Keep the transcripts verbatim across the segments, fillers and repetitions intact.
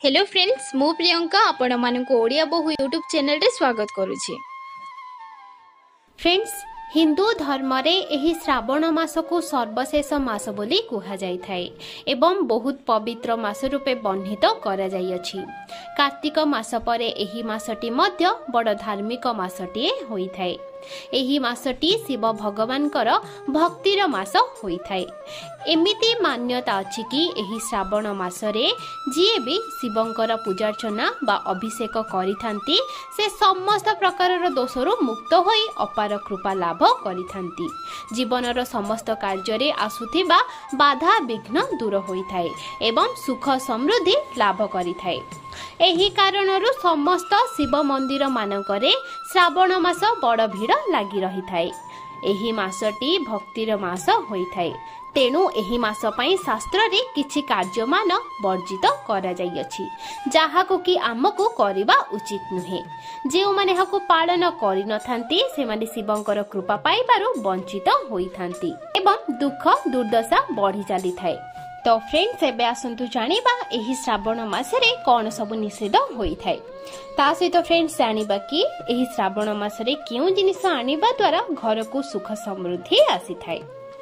Hello friends, मु प्रियंका आपण मानक ओडिया बहु यूट्यूब चैनल रे स्वागत करुछि। फ्रेंड्स, हिंदू धर्म रे एही श्रावण मास को सर्वशेष मास बोली कुहा जाय थाए एवं बहुत पवित्र मास रूपे वर्णित करा जाय अछि। कार्तिक मास परे एही मासटी मध्य बड़ धार्मिक मासटी होई थाए। एही मासटी शिव भगवान कर भक्तिर मास होई थाए। एमिति मान्यता अछि कि एही श्रावण मासरे जिए भी शिवंकर पूजार्चना बा अभिषेक करिथांती से समस्त प्रकार दोषरु मुक्त होई अपार कृपा लाभ करिथांती। जीवनर समस्त कार्य आसुथिबा बाधा विघ्न दूर होई थाए एवं सुख समृद्धि लाभ करिथाए। एही कारणरु समस्त शिव मंदिर मानकरे श्रावण मास बड़ भीड़ लागी रही थाए। एही मासटी भक्तिर मास होई थाए। तेणु एही मास पई शास्त्र रे किछि कार्यमान वर्जित करा जाई अछि, जाहाको कि आमको करिबा उचित नुहे। जे माने हाको पालन करि नथांती से माने शिवंकर कृपा पाइबारु वंचित होई थांती एवं दुख दुर्दशा बढ़ी चली थाए। तो फ्रेंड्स, एबे आसंतु जानिबा एही श्रावण मासरे कोन सब निषेध होई थाए। ता सहित फ्रेंड्स जानिबा कि एही श्रावण मासरे केउ जिनिस आनिबा द्वारा घर को सुख समृद्धि आसी थाए।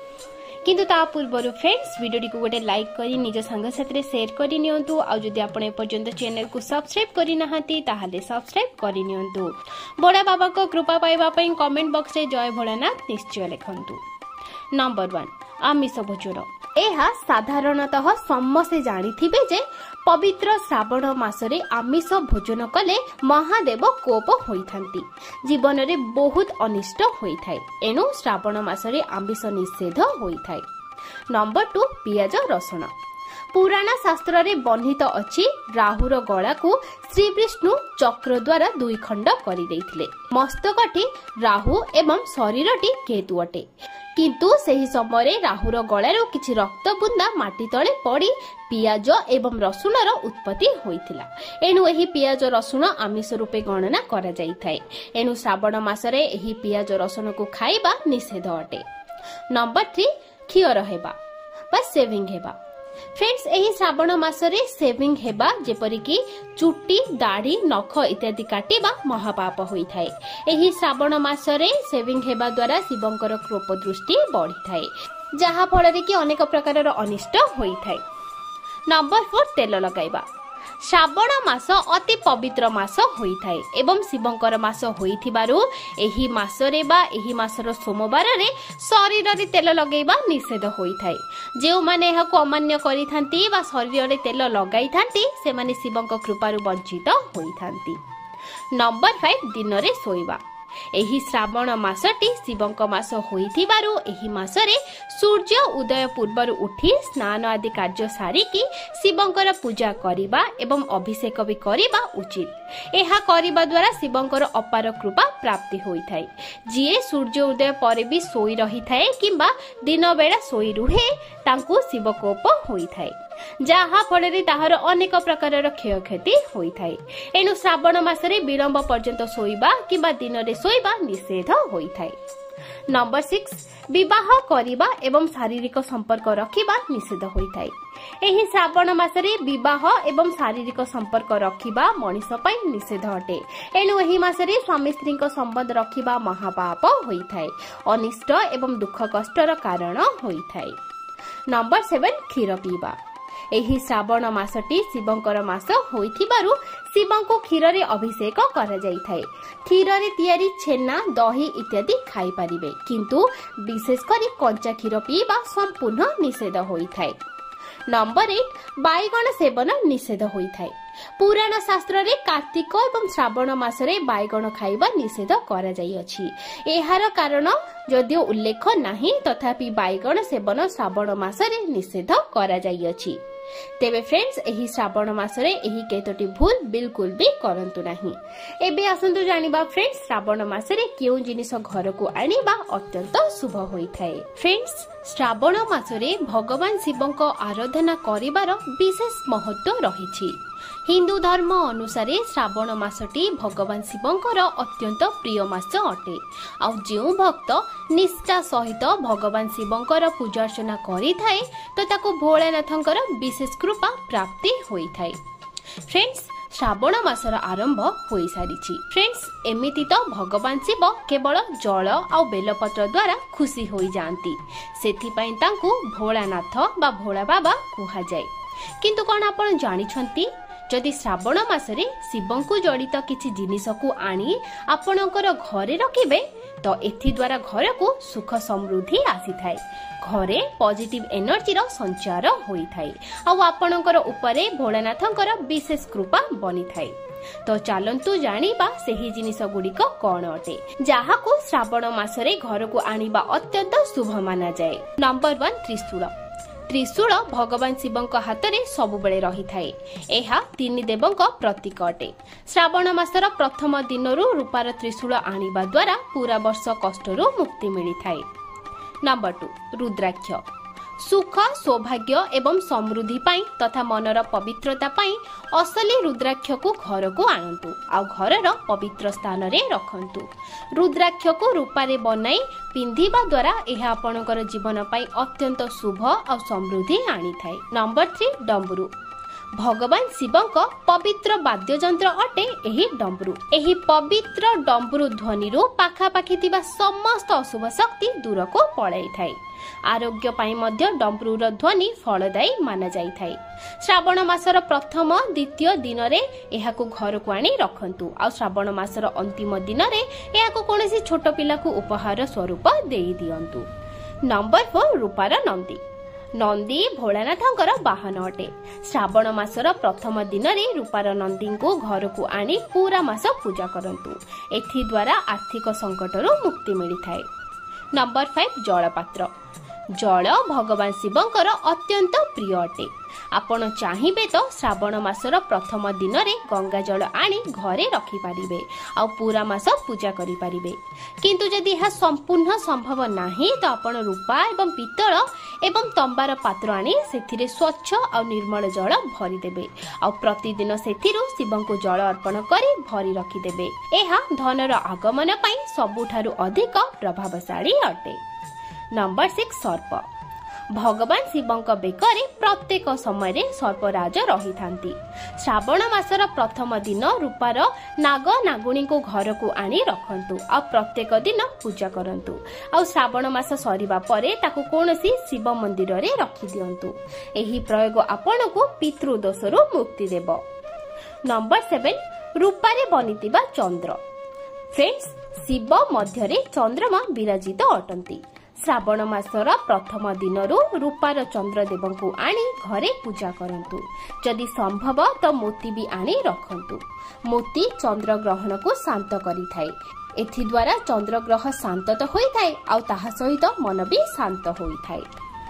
किंतु ता पूर्व फ्रेंड्स वीडियो को गोटे लाइक करी निज संग साथी शेयर करि नियंतु। आ जदि आपण एपर्यंत चैनल को सब्सक्राइब करि नाहांती ताहाले सब्सक्राइब करि नियंतु। बड़ा बाबा को कृपा पाइबा पई कमेंट बॉक्स रे जय भोलेनाथ निश्चय लिखंतु। नंबर वन, आमिष भोजन। एहा साधारणतः समस्ते जानिथिबे जे पवित्र श्रावण मासरे आमिष भोजन कले महादेव कोप होइथांती, जीवन रे बहुत अनिष्ट होइथाय। एनु श्रावण मासरे आमिष निषेध होइथाय। नंबर टू, पियाज रसुण। पुराण शास्त्र रे वर्णित अछि राहुर गला को श्री विष्णु चक्र द्वारा दुई खंड करि दैथिले। मस्तकटी राहु एवं शरीरटी केतु अटे, किंतु सही समय राहुर गलारू किछि रक्त बुंदा माटी तले पड़ी पियाज एवं रसुणर उत्पत्ति होइथिला। एनु एही पियाज रसुण आमिष रूपे गणना करा जाई थाए। एनु श्रावण मासरे एही पियाज रसुण को खाइबा निषेध अटे। नंबर थ्री, खियर हेबा बा सेविंग हेबा। फ्रेंड्स, एही श्रावण मासरे सेविंग हेबा जेपरि कि चुट्टी दाढ़ी नख इत्यादि काटिबा महापाप होई थाए। एही श्रावण मासरे सेविंग हेबा द्वारा शिवंकर कृप दृष्टि बढ़ी थाए, जहा फल रे कि अनेक प्रकार अनिष्ट होई थाए। नंबर फोर, तेल लगाइबा। श्रावण मास अति पवित्र मास होई थाए एवं शिवंकर मास होइथिबारु एही मासरे बा एही मासर सोमवार रे शरीर रे तेल लगेबा निषेध होई थाए। जे माने एहाको अमान्य करिथांती बा शरीर रे तेल लगाई थांती से माने शिवंक कृपारु वंचित होई थांती। नंबर फाइव, दिन रे सोइबा। एही श्रावण मासटी शिवंक मास होइथिबारु एही मासरे सूर्य उदय पूर्वर उठी स्नान आदि कार्य सारिकी शिवंकर पूजा करिबा एवं अभिषेक भी करिबा उचित। एहा करिबा द्वारा शिवंकर अपार कृपा प्राप्ति होई थाए। जिए सूर्य उदय परे भी सोई रही थाए किंबा दिन बेला सोई रुहे तांकु शिवकोप होई थाए, जहा फल रे ताहार अनेक प्रकार क्षय क्षति होई थाए। एनु श्रावण मासरे विलंब पर्यंत सोइबा किंबा दिन रे सोइबा निषेध होई थाए। नंबर सिक्स, विवाह करिबा एवं शारीरिक संपर्क रखिबा निषेध होई थाए। एही श्रावण मासरे विवाह एवं शारीरिक संपर्क रखिबा मनीष पई निषेध अटे। एनु एही मासरे स्वामी स्त्री संबंध रखिबा महापाप होई थाए, अनिष्ट एवं दुख कष्टर कारण होई थाए। नंबर सेवन, क्षीर पीबा। एही श्रावण मासटी शिवंकर मास होइथिबारु शिवंको क्षीर रे अभिषेक करा जाई थाए। क्षीर रे तयारी छेना दही इत्यादि खाई परिबे, किंतु विशेष करी कंचा क्षीर पीबा संपूर्ण निषेध होई थाए। नंबर एट, बाइगण सेवन निषेध होई थाए। पुराण शास्त्र रे कार्तिक एवं श्रावण मासरे बाइगण खाइबा निषेध करा जाई अछि। एहार कारण जदियो उल्लेख नाही, तथापि बाइगण सेवन श्रावण मासरे निषेध करा जाई अछि। तेबे फ्रेंड्स, एही श्रावण मासरे एही केतोटी भूल बिल्कुल भी करंतु नाही। एबे आसंतु जानिबा फ्रेंड्स, श्रावण मासरे केउ जिनिस घर को आनिबा अत्यंत शुभ होई थाए। फ्रेंड्स, श्रावण मासरे भगवान शिवंक आराधना करिबार विशेष महत्व रहिछि। हिंदू धर्म अनुसार श्रावण मासटी भगवान शिवंकर अत्यंत प्रिय मास अटे। आउ जो भक्त निष्ठा सहित भगवान शिवंकर पूजार्चना करि थाए तो ताको भोलेनाथंकर विशेष कृपा प्राप्ति होई थाए। फ्रेंड्स श्रावण मासर आरंभ हो सारी। फ्रेंड्स एमिति तो भगवान शिव केवल जल आ बेलपत्र द्वारा खुशी हो जाती, सेथिपाई तांकु भोलानाथ बा भोला बाबा कुहा जाए। किंतु कौन आपण जानिछंती जदि श्रावण मासरे शिवंकु जड़ित किछि जिनिस को आनी आपणकर घरे रखिबे तो एथि द्वारा घर को सुख समृद्धि आसी थाए, घरे पॉजिटिव एनर्जी रो संचार होई थाए आ आपणकर उपरे भोलानाथंकर विशेष कृपा बनी थाए। तो चलंतु जानिबा सेही जिनिस गुड़िक कौन अटे जहा को श्रावण मासरे घर को आनिबा अत्यंत शुभ माना जाए। नंबर वन त्रिशूल। त्रिशूल भगवान शिवंक हाथ में सबुबले रही थाए। एहा तीन देवंक प्रतीक अटे। श्रावण मासर प्रथम दिनरु रूपार त्रिशूल आनिबा द्वारा पूरा वर्ष कष्टरू मुक्ति मिली थाए। Number two rudraksha. सुख सौभाग्य एवं समृद्धि पाई तथा मनर पवित्रता पाई असली रुद्राक्ष को घर को आणंतु आ घरर पवित्र स्थान रे रखंतु। रुद्राक्ष को रूपारे बनाई पिंधिबा द्वारा यह आपणकर जीवन पाई अत्यंत शुभ और समृद्धि आनी थाए। Number three damru. भगवान शिवंक पवित्र वाद्ययंत्र अटे एही डम्बरू। एही पवित्र डम्बरू ध्वनि रो पाखा पाखी थिबा समस्त अशुभ शक्ति दूर को पळाई थाए। आरोग्य पाई मध्य डम्बरूर ध्वनि फलदायी माना जाई थाए। श्रावण मासर प्रथम द्वितीय दिन रे एहाकु घर को आनी रखंतु आ श्रावण मासर अंतिम दिन रे एहाकु कोनोसी छोट पिला को उपहार स्वरूप देई दियंतु। नंबर फोर रूपार नंदी। नंदी भोलानाथंकर वाहन अटे। श्रावण मासर प्रथम दिन रे रूपार नंदी को घर को आनी पूरा मास पूजा करंतु, एथि द्वारा आर्थिक संकटरू मुक्ति मिली थाए। नंबर फाइव जलपात्र। जल भगवान शिवंकर अत्यंत प्रिय अटे। आपण चाहिबे तो श्रावण मासर प्रथम दिन रे गंगा जल आनी घरे रखि पारिबे आ पूरा मास पूजा करि पारिबे। किंतु जदि यह संपूर्ण संभव नाही तो आपण रूपा एवं पित्तल एवं तंबार पात्र आनी सेथिरे स्वच्छ और निर्मल जल भरी देबे आ प्रतिदिन सेथिरु शिवंकु जल अर्पण करी भरी रखि देबे। एहा धनर आगमन पई सबुठारु अधिक प्रभावशाली अटे। नंबर सिक्स सर्प। भगवान शिवंक बेकरे प्रत्येक समय सर्पराज रही थांती। श्रावण मासर प्रथम दिन रूपार नाग नागुणी को घर को आनी रखंतु आ प्रत्येक दिन पूजा करंतु आ श्रावण मास सरीबा परे ताको कोनोसी शिव मंदिर रे रखि दियंतु। एही प्रयोग आपण को पितृ दोषरू मुक्ति देबो। नंबर सेवन रूपारे बनितिबा चंद्र। फ्रेंड्स शिव मध्यरे चंद्रमा विराजित अटंती। श्रावण मासर प्रथम दिनरु रूपार चंद्र देव को आनी घरे पूजा करंतु। जदि संभव तो मोती भी आनी रखंतु। मोती चंद्र ग्रहण को शांत करि थाए। एथि द्वारा चंद्र ग्रह शांत तो होई थाए आ ताहा सहित मन भी शांत होई थाए।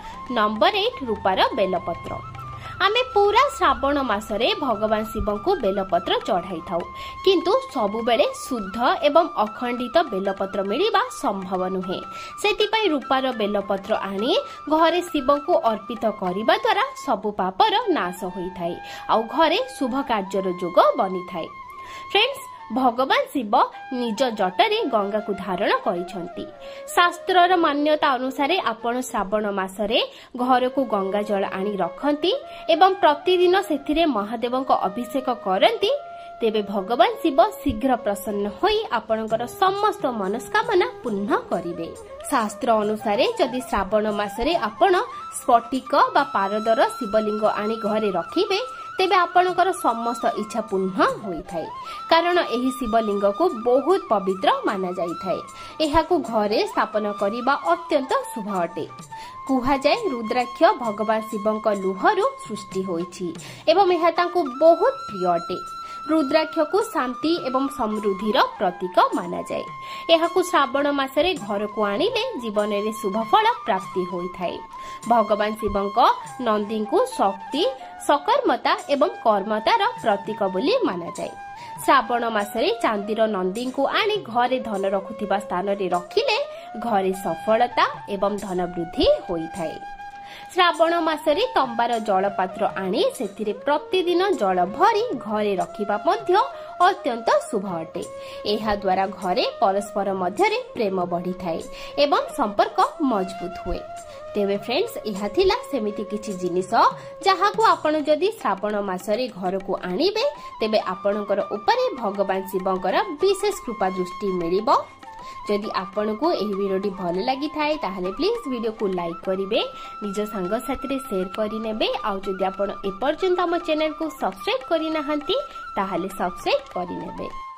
नंबर एट रूपार बेलपत्र। आमे पूरा श्रावण मासरे भगवान शिव को बेलपत्र चढ़ाई थाउ, किंतु सबु बेले शुद्ध एवं अखंडित बेलपत्र मिलिबा संभव नुहे। सेतिपई रूपार बेलपत्र आनी घरे शिव को अर्पित करिबा द्वारा सबु पापर नाश होई थाए आ घरे शुभ कार्यर जोग बनी थाए। फ्रेंड्स भगवान शिव निज जटरे गंगा को धारण करिसंती। शास्त्रर मान्यता अनुसार आपण श्रावण मासरे घर को गंगा जल आनी रखंती एवं प्रतिदिन सेथिरे महादेवंक अभिषेक करंती, तेबे भगवान शिव शीघ्र प्रसन्न होई आपणकर समस्त मनस्कामना पूर्ण करिवे। शास्त्र अनुसार जदि श्रावण मासरे आपण स्फटिक बा पारदर शिवलिंग आनी घरे रखिबे तेबे आपणकर समस्त इच्छा पूर्ण होई थाए, कारण एही शिवलिंग को बहुत पवित्र माना जाई थाए। एहाकु घरे स्थापन करिबा अत्यंत शुभ अटे। कुहा जाए रुद्राक्ष भगवान शिवंक लुहरु सृष्टि होईछि एवं एहा तांको बहुत प्रिय अटे। रुद्राक्ष को शांति एवं समृद्धिर प्रतीक माना जाए। एहाकु श्रावण मासरे घर को आनिले जीवन में शुभ फल प्राप्ति होई थाए। भगवान शिवंक नंदी को शक्ति सकर्मता एवं कर्मतार प्रतीक बोली माना जाए। श्रावण मासरे चांदीर नंदी को आनी घरे धन रखुथिबा स्थान रे रखिले घरे सफलता एवं धन वृद्धि होई थाए। श्रावण मासरे तंबार जल पात्र आनी सेथिरे प्रतिदिन जल भरी घरे रखिबा मध्य अत्यंत शुभ अटे। एहा द्वारा घरे परस्पर मध्यरे प्रेम बढ़ी थाए एवं संपर्क मजबूत हुए। तेबे फ्रेंड्स यह थिला सेमिति किछि जिनिस जहाकू आपण जदि श्रावण मासरे घर को आनिबे तेबे आपणकर उपरे भगवान शिवंकर विशेष कृपा दृष्टि मिलिबो। जदि आपन को एही वीडियोटी भल लागि थाए ताहले प्लीज वीडियो को लाइक करिवे, निज संग साथी रे शेयर करि नेबे। आ जदि आपन ए पर्यंत हम चैनल को सब्सक्राइब करि नाहंती ताहले सब्सक्राइब करि नेबे।